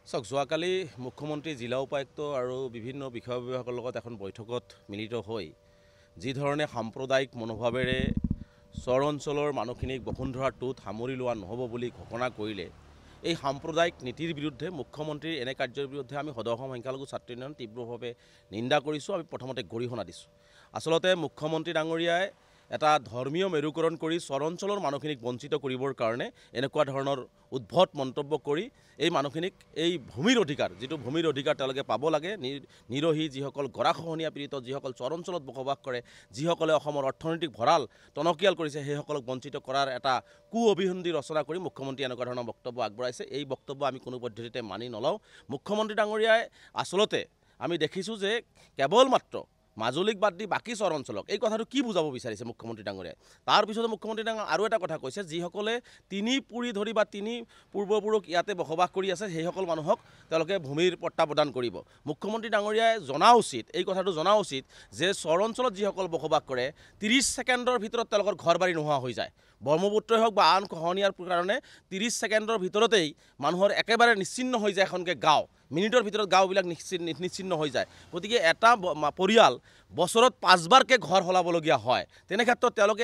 চাওক যোৱাকালি মুখ্যমন্ত্ৰী জিলা উপায়ুক্ত আৰু বিভিন্ন বিষয় বিভাগৰ লগত এখন বৈঠকত মিলিত হৈ যি ধৰণে সাম্প্ৰদায়িক মনোভাৱেৰে চৰ অঞ্চলৰ মানুহখিনিক বসুন্ধৰা 2ত সামৰি লোৱা নহ'ব বুলি ঘোষণা কৰিলে এই সাম্প্ৰদায়িক নীতিৰ বিৰুদ্ধে মুখ্যমন্ত্ৰীৰ এনে কাৰ্যৰ বিৰুদ্ধে আমি সদৌ অসম সংখ্যালঘু ছাত্ৰ ইউনিয়ন তীব্ৰভাৱে নিন্দা কৰিছোঁ। আমি প্ৰথমতে গৰিহণা দিছোঁ। আচলতে মুখ্যমন্ত্ৰী ডাঙৰীয়াই এটা ধৰ্মীয় মেৰুকৰণ কৰি চৰ অঞ্চলৰ মানুহখিনিক বঞ্চিত কৰিবৰ কাৰণে এনেকুৱা ধৰণৰ উদ্ভট মন্তব্য কৰি এই মানুহখিনিক এই ভূমিৰ অধিকাৰ যিটো ভূমিৰ অধিকাৰ তেওঁলোকে পাব লাগে নিৰহী যিসকল গৰাখহনীয়া পীড়িত যিসকল চৰ অঞ্চলত বসবাস কৰে যিসকলে অসমৰ অৰ্থনৈতিক ভঁৰাল টনকিয়াল কৰিছে সেইসকলক বঞ্চিত কৰাৰ এটা অভিসন্ধি ৰচনা কৰি মুখ্যমন্ত্ৰী এনেকুৱা ধৰণৰ বক্তব্য আগবঢ়াইছে। এই বক্তব্য আমি কোনো পদ্ধতিতে মানি নলওঁ। মুখ্যমন্ত্ৰী ডাঙৰীয়াই আচলতে আমি দেখিছোঁ যে কেৱল মাত্ৰ মাজুলীক বাদ দি বাকী চৰ অঞ্চলক এই কথাটো কি বুজাব বিচাৰিছে মুখ্যমন্ত্ৰী ডাঙৰীয়াই। তাৰপিছতে মুখ্যমন্ত্ৰী ডাঙৰীয়াই আৰু এটা কথা কৈছে যিসকলে তিনি পুৰি ধৰি বা তিনি পূৰ্বপুৰুষ ইয়াতে বসবাস কৰি আছে সেইসকল মানুহক তেওঁলোকে ভূমিৰ পট্টা প্ৰদান কৰিব। মুখ্যমন্ত্ৰী ডাঙৰীয়াই জনা উচিত এই কথাটো জনা উচিত যে চৰ অঞ্চলত যিসকল বসবাস কৰে 30 ছেকেণ্ডৰ ভিতৰত তেওঁলোকৰ ঘৰ বাৰী নোহোৱা হৈ যায়। ব্ৰহ্মপুত্ৰই হওক বা আন খহনীয়াৰ কাৰণে 30 ছেকেণ্ডৰ ভিতৰতেই মানুহৰ একেবাৰে নিশ্চিন্ন হৈ যায় এখনকৈ গাঁও। মিনিটৰ ভিতৰত গাঁওবিলাক নিশ্চিন্ন হৈ যায়। গতিকে এটা পৰিয়াল বছৰত 5বাৰকৈ ঘৰ সলাবলগীয়া হয়। তেনে ক্ষেত্ৰত তেওঁলোকে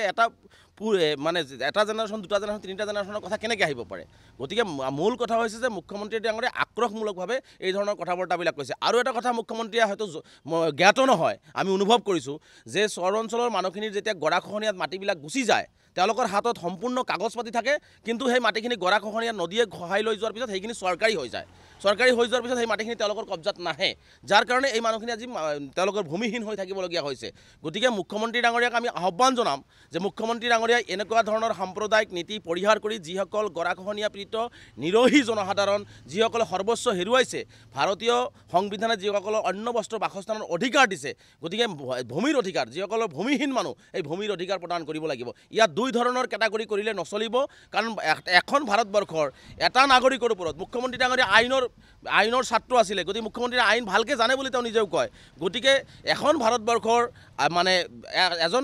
মানে এটা জেনেৰেশ্যন দুটা জেনেৰেশ্যন তিনিটা জেনেৰেশ্যনৰ কথা কেনেকৈ আহিব পাৰে। গতিকে মূল কথা হৈছে যে মুখ্যমন্ত্ৰী ডাঙৰীয়াই আক্ৰোশমূলকভাৱে এই ধৰণৰ কথা বাৰ্তাবিলাক কৈছে। আৰু এটা কথা মুখ্যমন্ত্ৰীয়ে হয়তো জ্ঞাত নহয়, আমি অনুভৱ কৰিছোঁ যে চৰ অঞ্চলৰ মানুহখিনিৰ যেতিয়া গৰাখহনীয়াত মাটিবিলাক গুচি যায় তেওঁলোকৰ হাতত সম্পূৰ্ণ কাগজ পাতি থাকে, কিন্তু সেই মাটিখিনি গৰাখহনীয়া নদীয়ে খহাই লৈ যোৱাৰ পিছত সেইখিনি চৰকাৰী হৈ যায়। চৰকাৰী হৈ যোৱাৰ পিছত সেই মাটিখিনি তেওঁলোকৰ কব্জাত নাহে, যাৰ কাৰণে এই মানুহখিনি আজি তেওঁলোকৰ ভূমিহীন হৈ থাকিবলগীয়া হৈছে। গতিকে মুখ্যমন্ত্ৰী ডাঙৰীয়াক আমি আহ্বান জনাম যে মুখ্যমন্ত্ৰী ডাঙৰীয়াই এনেকুৱা ধৰণৰ সাম্প্ৰদায়িক নীতি পৰিহাৰ কৰি যিসকল গৰাখহনীয়া পীড়িত নিৰহী জনসাধাৰণ যিসকলে সৰ্বস্ব হেৰুৱাইছে, ভাৰতীয় সংবিধানে যিসকলৰ অন্য বস্ত্ৰ বাসস্থানৰ অধিকাৰ দিছে, গতিকে ভূমিৰ অধিকাৰ যিসকলৰ ভূমিহীন মানুহ এই ভূমিৰ অধিকাৰ প্ৰদান কৰিব লাগিব। ইয়াত দুই ধৰণৰ কেটাগৰী কৰিলে নচলিব, কাৰণ এখন ভাৰতবৰ্ষৰ এটা নাগৰিকৰ ওপৰত মুখ্যমন্ত্ৰী ডাঙৰীয়া আইনৰ ছাত্ৰ আছিলে, গতিকে মুখ্যমন্ত্ৰীয়ে আইন ভালকৈ জানে বুলি তেওঁ নিজেও কয়। গতিকে এখন ভাৰতবৰ্ষৰ মানে এজন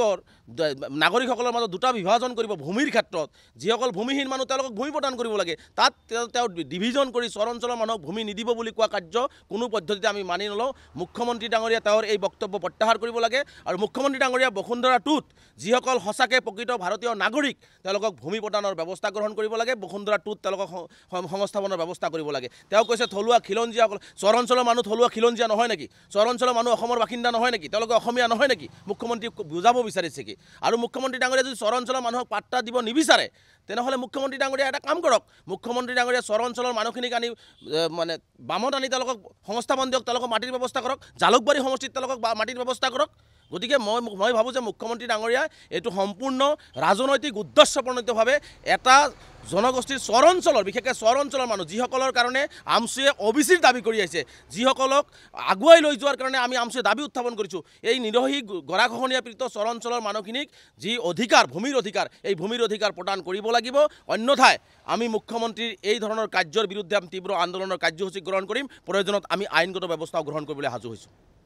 নাগৰিকসকলৰ মাজত দুটা বিভাজন কৰিব ভূমিৰ ক্ষেত্ৰত। যিসকল ভূমিহীন মানুহ তেওঁলোকক ভূমি প্ৰদান কৰিব লাগে, তাত তেওঁ ডিভিজন কৰি চৰ অঞ্চলৰ মানুহক ভূমি নিদিব বুলি কোৱা কাৰ্য কোনো পদ্ধতিতে আমি মানি নলওঁ। মুখ্যমন্ত্ৰী ডাঙৰীয়া তেওঁৰ এই বক্তব্য প্ৰত্যাহাৰ কৰিব লাগে আৰু মুখ্যমন্ত্ৰী ডাঙৰীয়া বসুন্ধৰা 2ত যিসকল সঁচাকৈ প্ৰকৃত ভাৰতীয় নাগৰিক তেওঁলোকক ভূমি প্ৰদানৰ ব্যৱস্থা গ্ৰহণ কৰিব লাগে। বসুন্ধৰা 2ত তেওঁলোকক সংস্থাপনৰ ব্যৱস্থা কৰিব লাগে। তেওঁ কৈছে থলুৱা খিলঞ্জীয়াসকল, চৰ অঞ্চলৰ মানুহ থলুৱা খিলঞ্জীয়া নহয় নেকি? চৰ অঞ্চলৰ মানুহ অসমৰ বাসিন্দা নহয় নেকি? তেওঁলোকে অসমীয়া নহয় নেকি? মুখ্যমন্ত্ৰীক বুজাব বিচাৰিছে কি? আৰু মুখ্যমন্ত্ৰী ডাঙৰীয়া যদি চৰ অঞ্চলৰ মানুহক পাত্তা দিব নিবিচাৰে তেনেহ'লে মুখ্যমন্ত্ৰী ডাঙৰীয়া এটা কাম কৰক, মুখ্যমন্ত্ৰী ডাঙৰীয়া চৰ অঞ্চলৰ মানুহখিনিক আনি মানে বামত আনি তেওঁলোকক সংস্থাপন দিয়ক, তেওঁলোকক মাটিৰ ব্যৱস্থা কৰক, জালুকবাৰী সমষ্টিত তেওঁলোকক মাটিৰ ব্যৱস্থা কৰক। গতিকে মই ভাবোঁ যে মুখ্যমন্ত্ৰী ডাঙৰীয়াই এইটো সম্পূৰ্ণ ৰাজনৈতিক উদ্দেশ্যপ্ৰণোদিতভাৱে এটা জনগোষ্ঠীৰ চৰ অঞ্চলৰ বিশেষকৈ চৰ অঞ্চলৰ মানুহ যিসকলৰ কাৰণে আমছুৱে OBCৰ দাবী কৰি আহিছে, যিসকলক আগুৱাই লৈ যোৱাৰ কাৰণে আমি আমছুৱে দাবী উত্থাপন কৰিছোঁ, এই নিৰহী গৰাখহনীয়া পীড়িত চৰ অঞ্চলৰ মানুহখিনিক যি অধিকাৰ ভূমিৰ অধিকাৰ এই ভূমিৰ অধিকাৰ প্ৰদান কৰিব লাগিব। অন্যথাই আমি মুখ্যমন্ত্ৰীৰ এই ধৰণৰ কাৰ্যৰ বিৰুদ্ধে আমি তীব্ৰ আন্দোলনৰ কাৰ্যসূচী গ্ৰহণ কৰিম। প্ৰয়োজনত আমি আইনগত ব্যৱস্থাও গ্ৰহণ কৰিবলৈ সাজু হৈছোঁ।